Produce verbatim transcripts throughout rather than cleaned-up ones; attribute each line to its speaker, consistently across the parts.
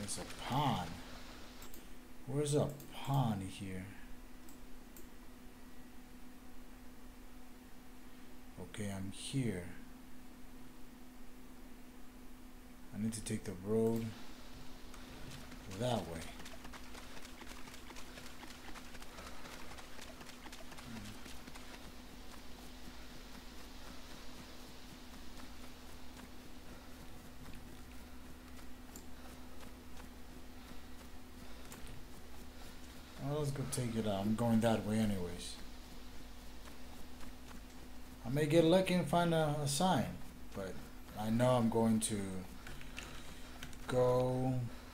Speaker 1: There's a pond. Where's a pond here? Okay, I'm here. I need to take the road that way. Well, let's go take it out. I'm going that way anyways. I may get lucky and find a, a sign, but I know I'm going to go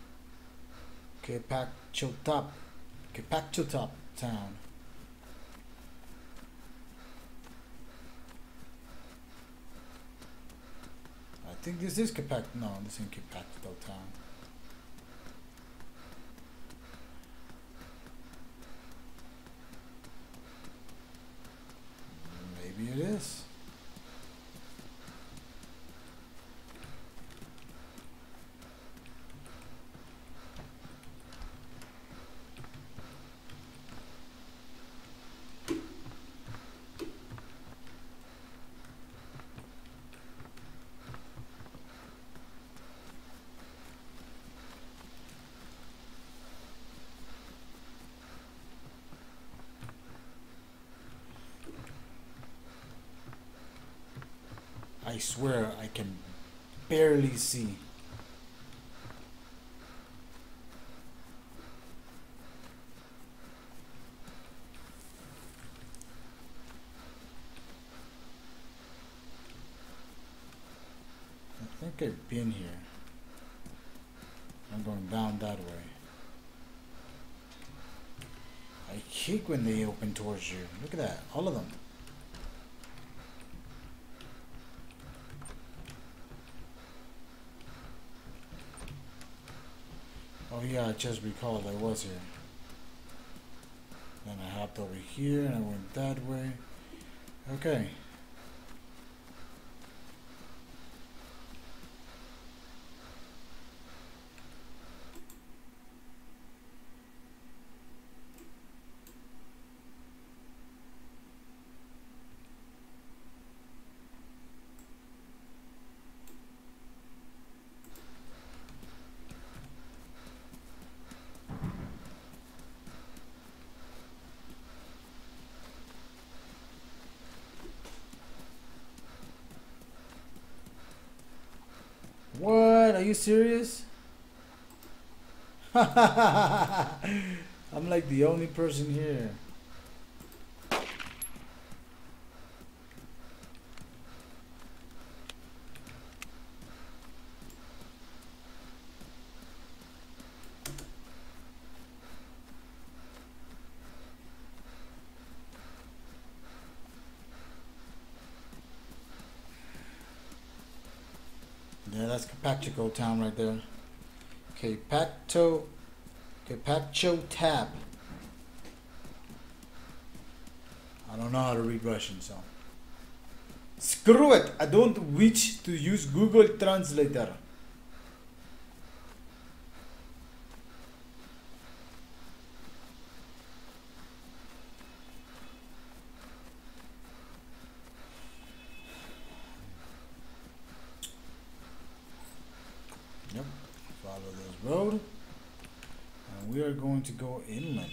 Speaker 1: Kepakchotap, Kepakchotap town. I think this is Kepak. No, this ain't Kepakchotap town. Maybe it is. I swear I can barely see. I think I've been here. I'm going down that way. I hate when they open towards you. Look at that, all of them. Oh yeah, I just recalled I was here. Then I hopped over here and I went that way. Okay. What? Are you serious? I'm like the only person here. Yeah, that's Kepakchotap town right there. Kepakto, Kepakchotap. I don't know how to read Russian, so screw it. I don't wish to use Google Translator. Yep, follow this road, and we are going to go inland.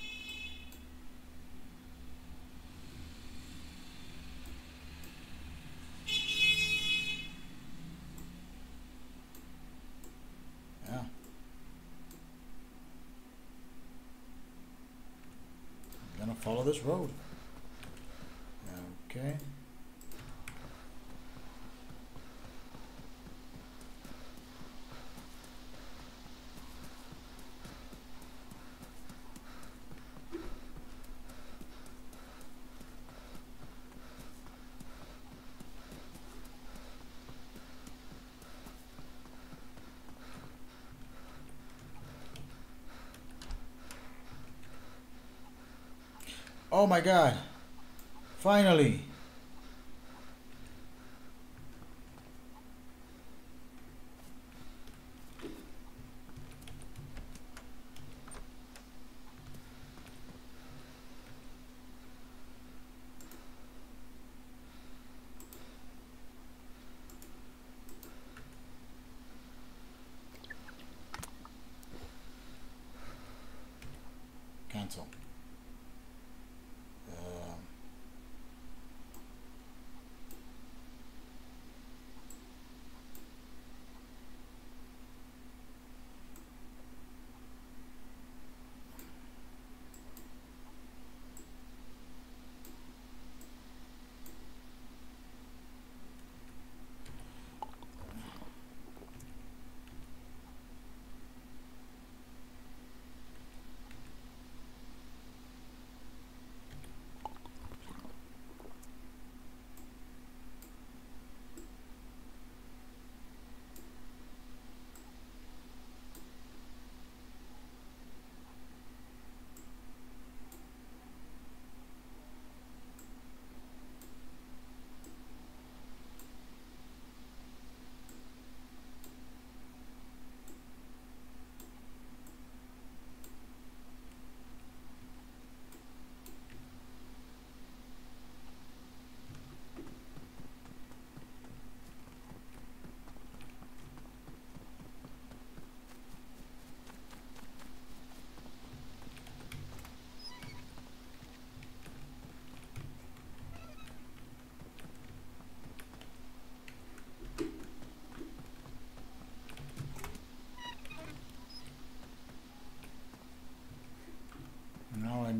Speaker 1: Yeah. I'm gonna follow this road. Okay. Oh my God. Finally.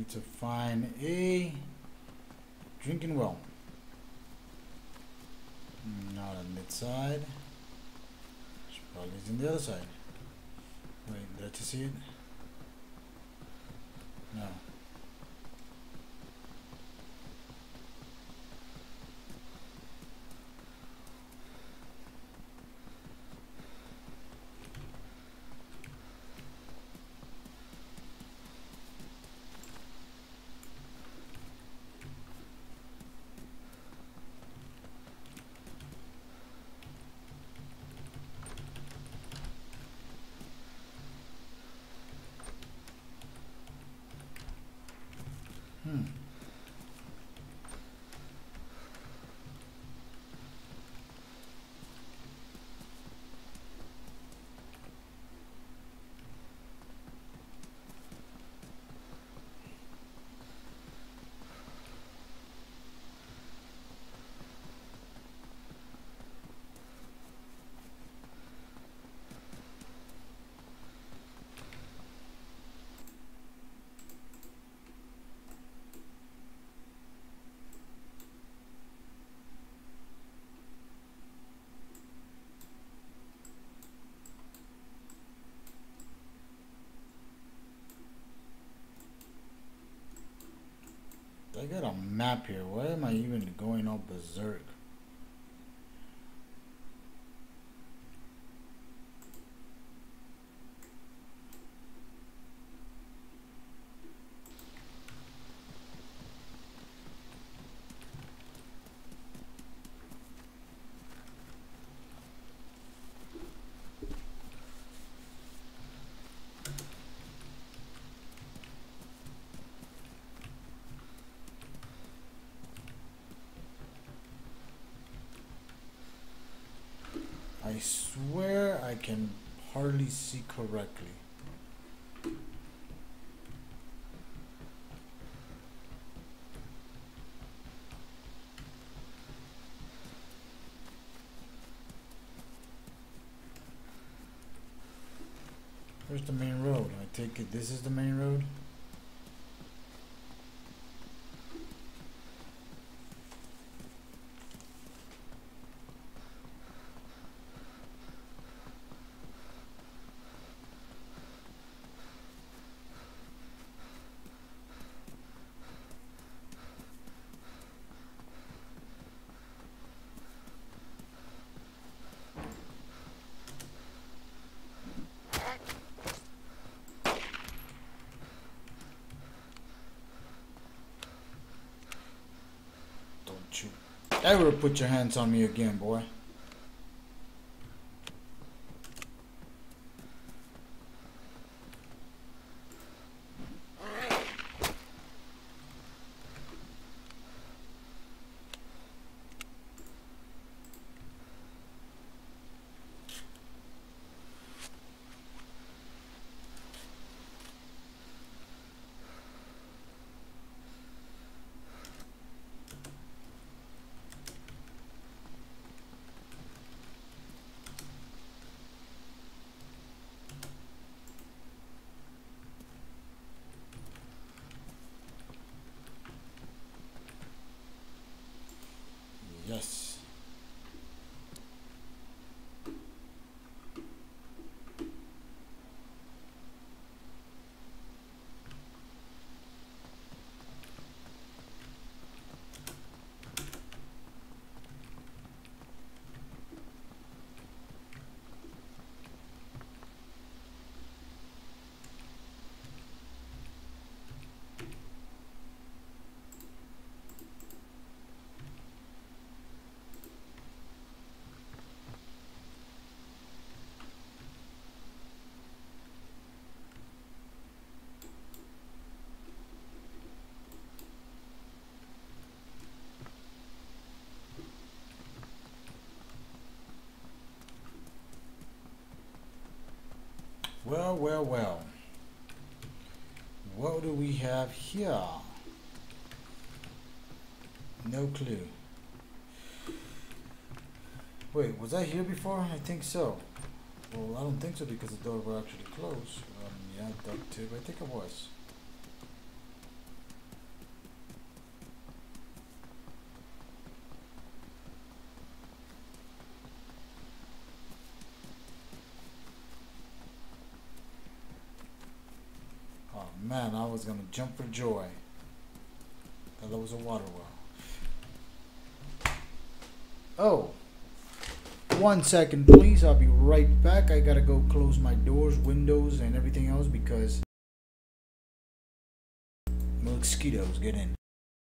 Speaker 1: need to find a drinking well. Not on that side. It's probably on the other side. Wait, did I just see it? No. Hmm. I got a map here. Why am I even going all berserk? I swear I can hardly see correctly. Where's the main road? I take it this is the main road? You ever put your hands on me again, boy. Yes. Well, well, well. What do we have here? No clue. Wait, was I here before? I think so. Well, I don't think so because the door will actually close. Um, yeah, duct tape. I think it was. Man, I was gonna jump for joy. Thought that was a water well. Oh. One second, please. I'll be right back. I gotta go close my doors, windows, and everything else because mosquitoes get in.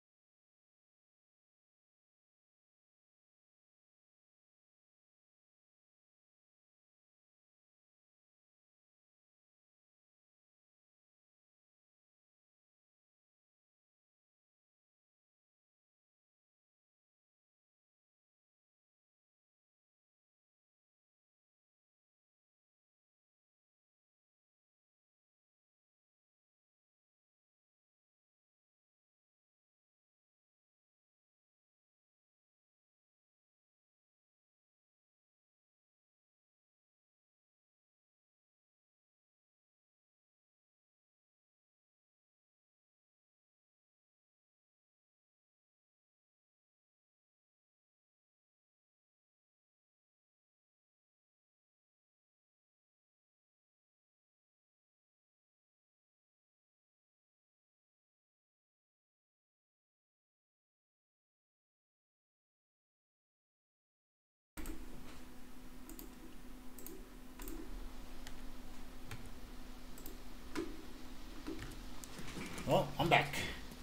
Speaker 1: Well, I'm back.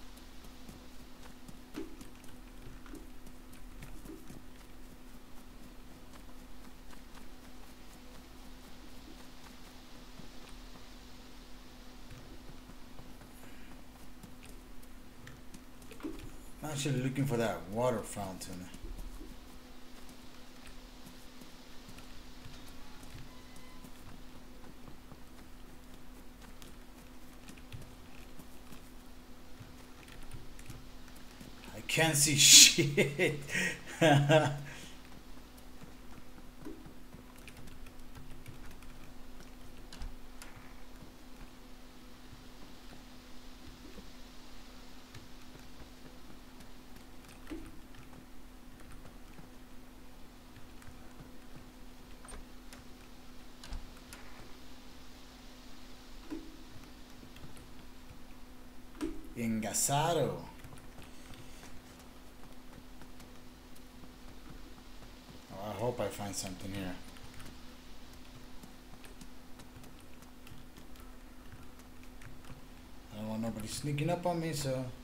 Speaker 1: I'm actually looking for that water fountain. I can't see shit. Engasado. Oh, I hope I find something here. I don't want nobody sneaking up on me, so